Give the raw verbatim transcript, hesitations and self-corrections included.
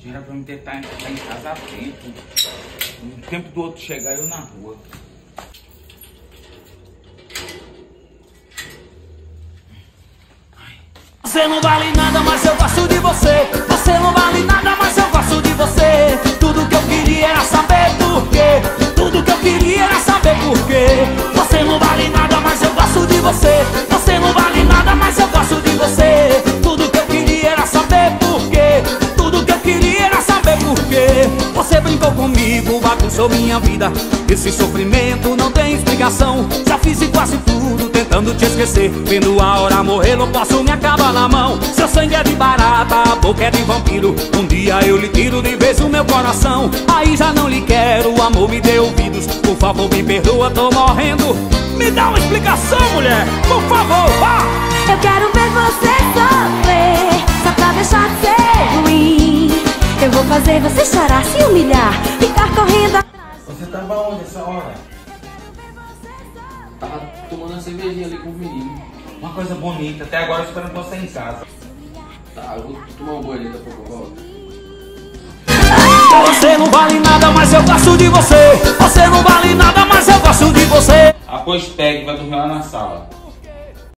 Era pra me ter estar em casa a tempo. No tempo do outro chegar, eu na rua. Você não vale nada, mas eu gosto de você. Você não vale nada, mas eu gosto de você. Tudo que eu queria era saber por quê. Tudo que eu queria era saber por quê. Você não vale nada, mas eu gosto de você. Você não vale nada, mas eu gosto de você. Tudo que eu queria era saber por quê. Tudo que eu queria era saber por quê. Você brincou comigo, bagunçou minha vida. Esse sofrimento não tem explicação. Já fiz quase tudo tentando te esquecer. Vendo a hora morrer, não posso me acabar na mão. Seu sangue é de barata, a boca é de vampiro. Um dia eu lhe tiro de vez o meu coração. Aí já não lhe quero, o amor me dê ouvidos. Por favor me perdoa, tô morrendo. Me dá uma explicação, mulher, por favor, vá. Eu quero ver você sofrer, só pra deixar de ser ruim. Eu vou fazer você chorar, se humilhar, ficar correndo atrás. Você tava onde essa hora? Tava tomando uma cervejinha ali com o menino. Uma coisa bonita, até agora esperando você em casa. Tá, eu vou tomar um banho ali, daqui a pouco eu volto. Você não vale nada, mas eu gosto de você. Você não vale nada, mas eu gosto de você. Após pegue, vai dormir lá na sala.